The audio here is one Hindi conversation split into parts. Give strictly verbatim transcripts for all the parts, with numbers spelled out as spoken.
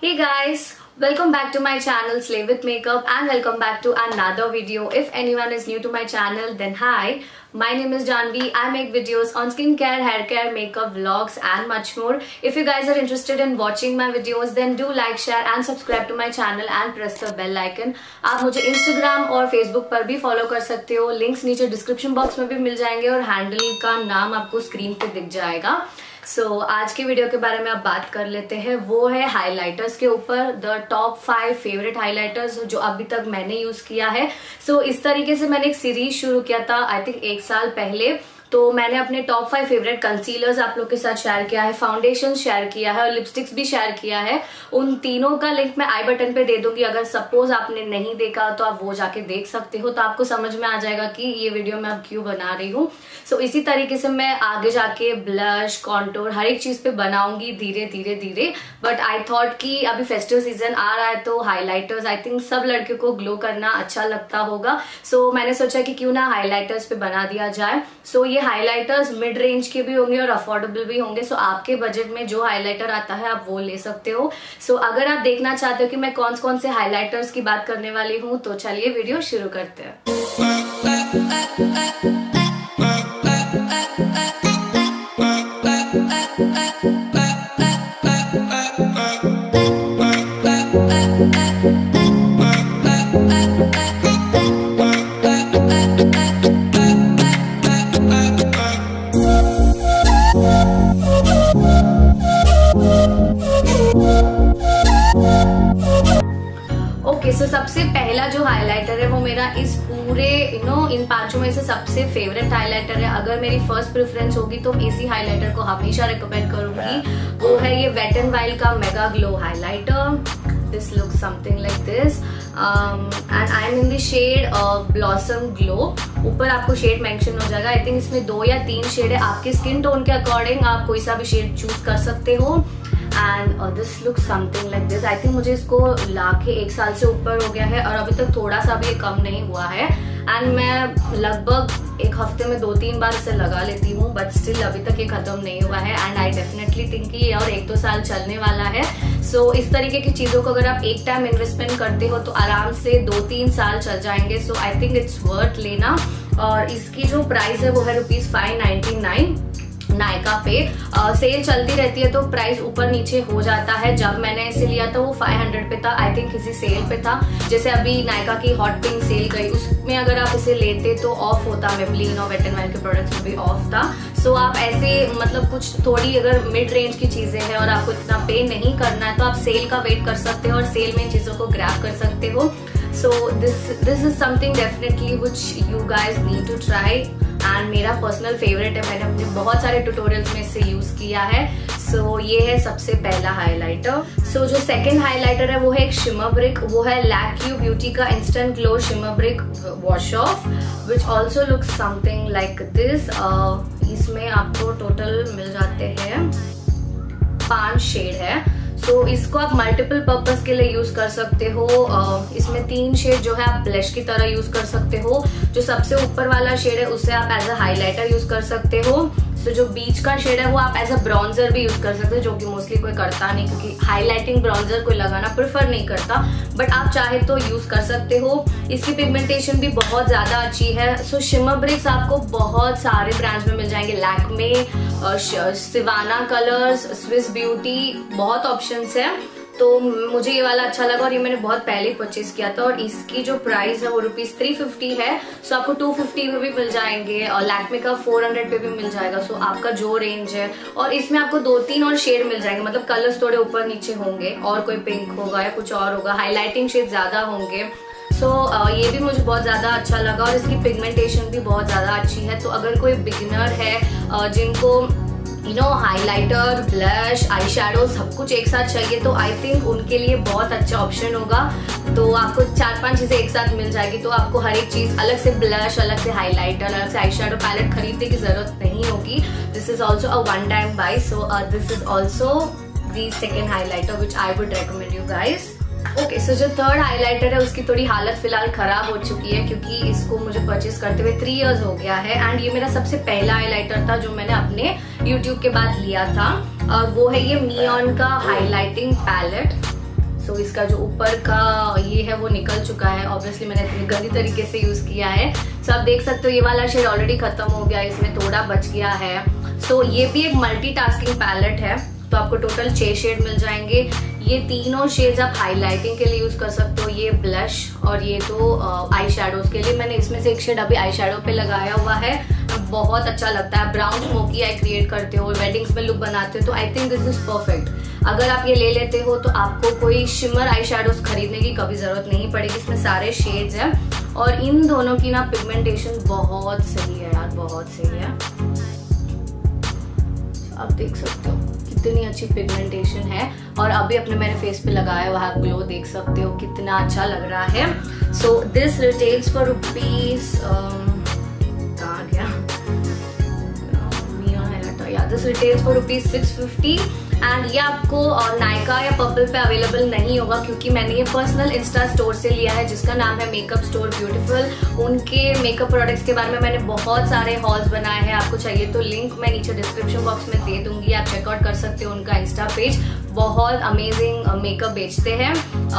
Hey guys, welcome back to my channel Slay with Makeup and welcome back to another video. If anyone is new to my channel, then hi. My name is Janvi. I make videos on skincare, hair care, makeup, vlogs and much more. If you guys are interested in watching my videos, then do like, share and subscribe to my channel and press the bell icon. आप मुझे Instagram और Facebook पर भी follow कर सकते हो. Links नीचे description box में भी मिल जाएंगे और handle का नाम आपको screen पे दिख जाएगा. सो so, आज की वीडियो के बारे में आप बात कर लेते हैं. वो है हाइलाइटर्स के ऊपर, the top five favourite highlighters जो अभी तक मैंने यूज किया है. सो so, इस तरीके से मैंने एक सीरीज शुरू किया था आई थिंक एक साल पहले. तो मैंने अपने टॉप फाइव फेवरेट कंसीलर्स आप लोग के साथ शेयर किया है, फाउंडेशन शेयर किया है और लिपस्टिक्स भी शेयर किया है. उन तीनों का लिंक मैं आई बटन पे दे दूंगी. अगर सपोज आपने नहीं देखा तो आप वो जाके देख सकते हो, तो आपको समझ में आ जाएगा कि ये वीडियो मैं अब क्यों बना रही हूँ. सो so, इसी तरीके से मैं आगे जाके ब्लश, कॉन्टूर हर एक चीज पे बनाऊंगी धीरे धीरे धीरे. बट आई थॉट कि अभी फेस्टिव सीजन आ रहा है तो हाईलाइटर्स आई थिंक सब लड़कियों को ग्लो करना अच्छा लगता होगा. सो so, मैंने सोचा कि क्यों ना हाईलाइटर्स पे बना दिया जाए. सो so, ये हाईलाइटर्स मिड रेंज के भी होंगे और अफोर्डेबल भी होंगे. सो so, आपके बजट में जो हाईलाइटर आता है आप वो ले सकते हो. सो so, अगर आप देखना चाहते हो कि मैं कौन कौन से हाईलाइटर्स की बात करने वाली हूँ तो चलिए वीडियो शुरू करते हैं. ओके सो सबसे पहला जो हाइलाइटर है वो मेरा इस पूरे यू नो इन पांचों में से सबसे फेवरेट हाइलाइटर है. अगर मेरी फर्स्ट प्रेफरेंस होगी तो इसी हाइलाइटर को हमेशा रिकमेंड करूंगी. वो है ये वेट एंड वाइल्ड का mega glow highlighter. This looks something like this and I am in the shade blossom glow. ऊपर आपको शेड मेंशन हो जाएगा. आई थिंक इसमें दो या तीन शेड है. आपके स्किन टोन के अकॉर्डिंग आप कोई सा भी शेड चूज कर सकते हो. And this look something like this. I think मुझे इसको लाके एक साल से ऊपर हो गया है और अभी तक थोड़ा सा भी ये कम नहीं हुआ है. एंड मैं लगभग एक हफ्ते में दो तीन बार इसे लगा लेती हूँ, बट स्टिल अभी तक ये खत्म नहीं हुआ है. एंड आई डेफिनेटली थिंक कि ये और एक दो साल चलने वाला है. सो so, इस तरीके की चीजों को अगर आप एक टाइम इन्वेस्टमेंट करते हो तो आराम से दो तीन साल चल जाएंगे. So I think it's worth लेना. और इसकी जो प्राइस है वो है rupees five ninety nine. Nykaa पे आ, सेल चलती रहती है तो प्राइस ऊपर नीचे हो जाता है. जब मैंने इसे लिया था वो फाइव हंड्रेड पे था. आई थिंक किसी सेल पे था. जैसे अभी नायका की हॉट पिंक सेल गई, उसमें अगर आप इसे लेते तो ऑफ होता. मेबलिन और वेट एंड वाइल्ड के प्रोडक्ट्स में भी ऑफ था. सो so, आप ऐसे मतलब कुछ थोड़ी अगर मिड रेंज की चीजें हैं और आपको इतना पे नहीं करना है तो आप सेल का वेट कर सकते हो और सेल में इन चीजों को ग्रैब कर सकते हो. So this this is something definitely which you guys need to try. And मेरा पर्सनल फेवरेट है. मैंने अपने बहुत सारे ट्यूटोरियल्स में इसे यूज किया है. सो so, ये है सबसे पहला हाइलाइटर. सो so, जो सेकंड हाइलाइटर है वो है एक शिमर ब्रिक. वो है लैक्यू ब्यूटी का instant glow shimmer brick wash off which also look something like this. इसमें आपको टोटल मिल जाते हैं पांच शेड है. सो so, इसको आप मल्टीपल पर्पस के लिए यूज कर सकते हो. uh, इसमें तीन शेड जो है आप ब्लश की तरह यूज कर सकते हो. जो सबसे ऊपर वाला शेड है उसे आप एज अ हाइलाइटर यूज कर सकते हो. सो so, जो बीच का शेड है वो आप एज अ ब्राउन्जर भी यूज कर सकते हो, जो कि मोस्टली कोई करता नहीं क्योंकि हाइलाइटिंग ब्राउन्जर कोई लगाना प्रेफर नहीं करता. बट आप चाहे तो यूज कर सकते हो. इसकी पिगमेंटेशन भी बहुत ज्यादा अच्छी है. सो शिमर ब्रिक्स आपको बहुत सारे ब्रांड्स में मिल जाएंगे. Lakme, Sivanna colours, Swiss beauty, बहुत ऑप्शंस है. तो मुझे ये वाला अच्छा लगा और ये मैंने बहुत पहले ही परचेज किया था. और इसकी जो प्राइस है वो रुपीज थ्री फिफ्टी है. सो आपको टू फिफ्टी में भी मिल जाएंगे और लैक्मे का फोर हंड्रेड पे भी मिल जाएगा. सो आपका जो रेंज है, और इसमें आपको दो तीन और शेड मिल जाएंगे. मतलब कलर्स थोड़े ऊपर नीचे होंगे और कोई पिंक होगा या कुछ और होगा. हाईलाइटिंग शेड ज्यादा होंगे. सो so, uh, ये भी मुझे बहुत ज्यादा अच्छा लगा और इसकी पिगमेंटेशन भी बहुत ज्यादा अच्छी है. तो अगर कोई बिगिनर है uh, जिनको you know highlighter, blush, eye shadow सब कुछ एक साथ चाहिए तो आई थिंक उनके लिए बहुत अच्छा ऑप्शन होगा. तो आपको चार पांच चीजें एक साथ मिल जाएगी. तो आपको हर एक चीज अलग से ब्लश, अलग से हाइलाइटर, अलग से आई शेडो पैलेट खरीदने की जरूरत नहीं होगी. This is also a one time buy. So this is also the second highlighter which I would recommend you guys. Okay so जो थर्ड हाइलाइटर है उसकी थोड़ी हालत फिलहाल खराब हो चुकी है क्योंकि इसको मुझे परचेज करते हुए थ्री इयर्स हो गया है. एंड ये मेरा सबसे पहला हाइलाइटर था जो मैंने अपने यूट्यूब के बाद लिया था. और वो है ये मियोन का हाइलाइटिंग पैलेट. सो so, इसका जो ऊपर का ये है वो निकल चुका है, ऑब्वियसली मैंने इतनी गंदी तरीके से यूज किया है। सो so, आप देख सकते हो ये वाला शेड ऑलरेडी खत्म हो गया, इसमें थोड़ा बच गया है। सो so, ये भी एक मल्टीटास्किंग पैलेट है, तो आपको टोटल छह शेड मिल जाएंगे। ये तीनों शेड्स आप हाईलाइटिंग के लिए यूज कर सकते हो, ये ब्लश और ये तो आई शैडोज के लिए। मैंने इसमें से एक शेड अभी आई शैडो पे लगाया हुआ है, बहुत अच्छा लगता है। ब्राउन स्मोकी आई क्रिएट करते हो, वेडिंग्स में लुक बनाते हो, तो I think this is perfect. अगर आप ये ले लेते हो तो आपको कोई शिमर आई शैडोज खरीदने की कभी जरूरत नहीं पड़ेगी, इसमें सारे शेड्स हैं। और इन दोनों की ना पिगमेंटेशन बहुत सही है यार, बहुत सही है। आप देख सकते हो कितनी अच्छी पिगमेंटेशन है, और अभी अपने मैंने फेस पे लगाया हुआ है, ग्लो देख सकते हो कितना अच्छा लग रहा है। So this retails for rupees कहाँ गया या this retails for rupees six fifty and ये आपको नायका या पर्पल पे अवेलेबल नहीं होगा, क्योंकि मैंने ये पर्सनल इंस्टा स्टोर से लिया है जिसका नाम है मेकअप स्टोर ब्यूटीफुल। उनके मेकअप प्रोडक्ट्स के बारे में मैंने बहुत सारे हॉल्स बनाए हैं, आपको चाहिए तो लिंक मैं नीचे डिस्क्रिप्शन बॉक्स में दे दूंगी, आप चेकआउट कर सकते हो उनका इंस्टा पेज। बहुत अमेजिंग मेकअप बेचते हैं,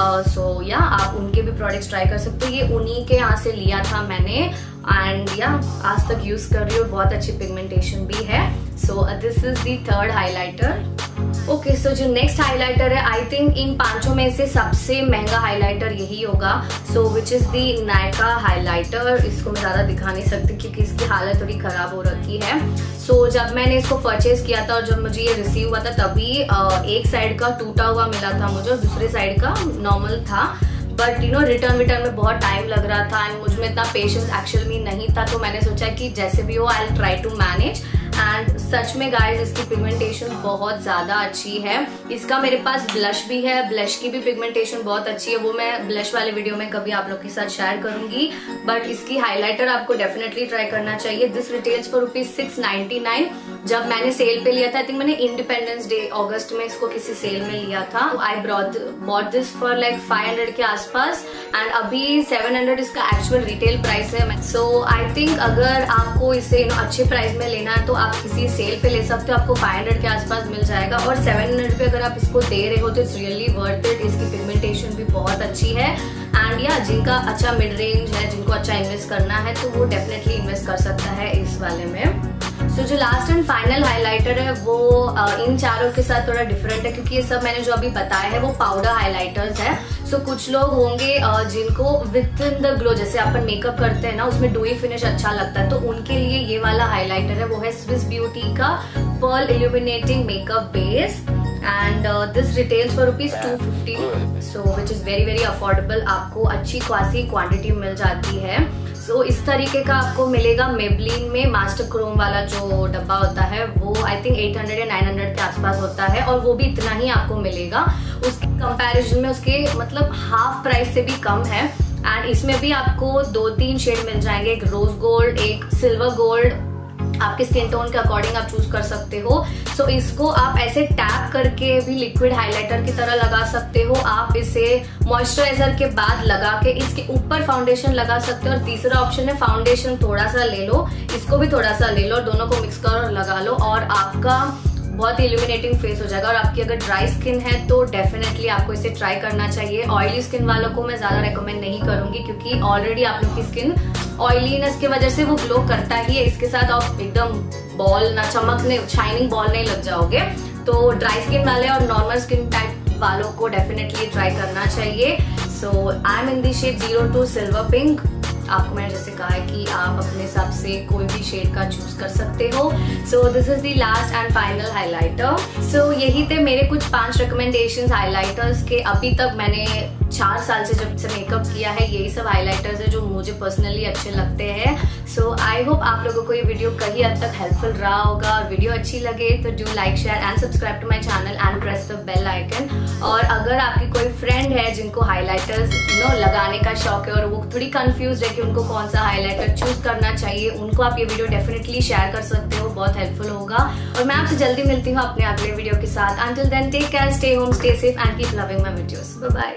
सो या आप उनके भी प्रोडक्ट्स ट्राई कर सकते हो। ये उन्हीं के यहाँ से लिया था मैंने, एंड या आज तक यूज कर रही हूँ, बहुत अच्छी पिगमेंटेशन भी है। So this is the third highlighter. Okay, so जो नेक्स्ट हाइलाइटर है, आई थिंक इन पांचों में से सबसे महंगा हाइलाइटर यही होगा, so which is the Nykaa highlighter. इसको मैं ज्यादा दिखा नहीं सकती क्योंकि इसकी हालत थोड़ी खराब हो रखी है। सो so, जब मैंने इसको परचेज किया था और जब मुझे ये रिसीव हुआ था तभी एक साइड का टूटा हुआ मिला था मुझे और दूसरे साइड का नॉर्मल था, but you know return return में बहुत टाइम लग रहा था एंड मुझ में इतना पेशेंस एक्चुअल में नहीं था, तो मैंने सोचा कि जैसे भी हो I will try to manage. And सच में गाइज इसकी पिगमेंटेशन बहुत ज्यादा अच्छी है। इसका मेरे पास ब्लश भी है, ब्लश की भी पिगमेंटेशन बहुत अच्छी है, वो मैं ब्लश वाले वीडियो में कभी आप लोग के साथ शेयर करूंगी। बट इसकी हाइलाइटर आपको डेफिनेटली ट्राई करना चाहिए। This retails for rupees six ninety nine. जब मैंने सेल पे लिया था, आई थिंक मैंने इंडिपेंडेंस डे अगस्त में इसको किसी सेल में लिया था, I bought this for like five hundred के आसपास एंड अभी सेवन हंड्रेड इसका एक्चुअल रिटेल प्राइस है। सो आई थिंक अगर आपको इसे अच्छे प्राइस में लेना है तो आप किसी सेल पे ले सकते हो, आपको फाइव हंड्रेड के आसपास मिल जाएगा। और सेवन हंड्रेड पे अगर आप इसको दे रहे हो तो इट्स रियली वर्थ इट। इसकी पिगमेंटेशन भी बहुत अच्छी है एंड या जिनका अच्छा मिड रेंज है, जिनको अच्छा इन्वेस्ट करना है, तो वो डेफिनेटली इन्वेस्ट कर सकता है इस वाले में। सो so, जो लास्ट एंड फाइनल हाइलाइटर है वो uh, इन चारों के साथ थोड़ा डिफरेंट है, क्योंकि ये सब मैंने जो अभी बताया है वो पाउडर हाइलाइटर्स है। सो so, कुछ लोग होंगे uh, जिनको विद इन द ग्लो, जैसे अपन मेकअप करते हैं ना उसमें डूई फिनिश अच्छा लगता है, तो उनके लिए ये वाला हाइलाइटर है, वो है स्विस ब्यूटी का pearl illuminating makeup base and this retails for rupees two fifty, so which is very very affordable. आपको अच्छी खासी क्वांटिटी मिल जाती है। सो so, इस तरीके का आपको मिलेगा मेबलिन में। मास्टर क्रोम वाला जो डब्बा होता है वो आई थिंक एट हंड्रेड या नाइन हंड्रेड के आसपास होता है और वो भी इतना ही आपको मिलेगा। उसके कंपैरिजन में उसके मतलब हाफ प्राइस से भी कम है एंड इसमें भी आपको दो तीन शेड मिल जाएंगे, एक रोज गोल्ड, एक सिल्वर गोल्ड, आपके स्किन टोन के अकॉर्डिंग आप चूज कर सकते हो। सो so, इसको आप ऐसे टैप करके भी लिक्विड हाइलाइटर की तरह लगा सकते हो। आप इसे मॉइस्चराइजर के बाद लगा के इसके ऊपर फाउंडेशन लगा सकते हो। और तीसरा ऑप्शन है फाउंडेशन थोड़ा सा ले लो, इसको भी थोड़ा सा ले लो और दोनों को मिक्स कर लगा लो और आपका बहुत इल्यूमिनेटिंग फेस हो जाएगा। और आपकी अगर ड्राई स्किन है तो डेफिनेटली आपको इसे ट्राई करना चाहिए। ऑयली स्किन वालों को मैं ज्यादा रेकमेंड नहीं करूंगी क्योंकि ऑलरेडी आप लोग की स्किन ऑयलीनेस की वजह से वो ग्लो करता ही है, इसके साथ आप एकदम बॉल ना चमकने शाइनिंग बॉल नहीं लग जाओगे। तो ड्राई स्किन वाले और नॉर्मल स्किन टाइप वालों को डेफिनेटली ट्राई करना चाहिए। So I am in the shade zero two silver pink. आपको मैंने जैसे कहा है कि आप अपने हिसाब से कोई भी शेड का चूज कर सकते हो। So this is the last and final highlighter. So यही थे मेरे कुछ पांच रिकमेंडेशंस हाइलाइटर्स के। अभी तक मैंने चार साल से जब से मेकअप किया है यही सब हाइलाइटर्स है जो मुझे पर्सनली अच्छे लगते हैं। सो आई होप आप लोगों को ये वीडियो कहीं हद तक हेल्पफुल रहा होगा। और वीडियो अच्छी लगे तो do like share and subscribe to my channel and press the bell icon. और अगर आपकी कोई फ्रेंड है जिनको हाइलाइटर्स यू नो लगाने का शौक है और वो थोड़ी कंफ्यूज है कि उनको कौन सा हाइलाइटर चूज करना चाहिए, उनको आप ये वीडियो डेफिनेटली शेयर कर सकते हो, बहुत हेल्पफुल होगा। और मैं आपसे जल्दी मिलती हूँ अपने अगले वीडियो के साथ। Until then take care, stay home, stay safe and keep loving my videos. Bye bye.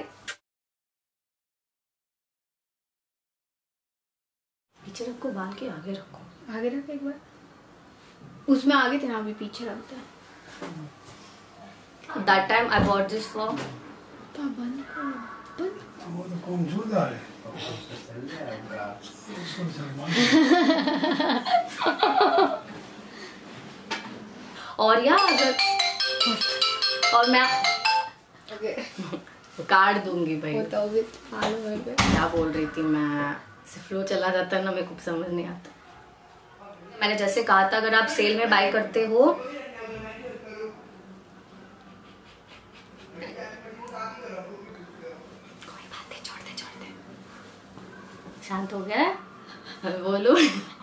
पीछे रखो, बाल के आगे रखो, आगे रख एक बार। उसमें आगे थे ना, अभी पीछे रखते हैं। That time I bought this for बंद करो बंद। वो तो कमजोर है। और यार अगर और मैं काट दूंगी भाई। वो तो अभी मालूम है पे। क्या बोल रही थी मैं, फ्लो चला जाता है ना, मेरे को समझ नहीं आता। मैंने जैसे कहा था, अगर आप सेल में बाय करते हो कोई बात नहीं, छोड़ दे छोड़ दे। शांत हो गया है? बोलो।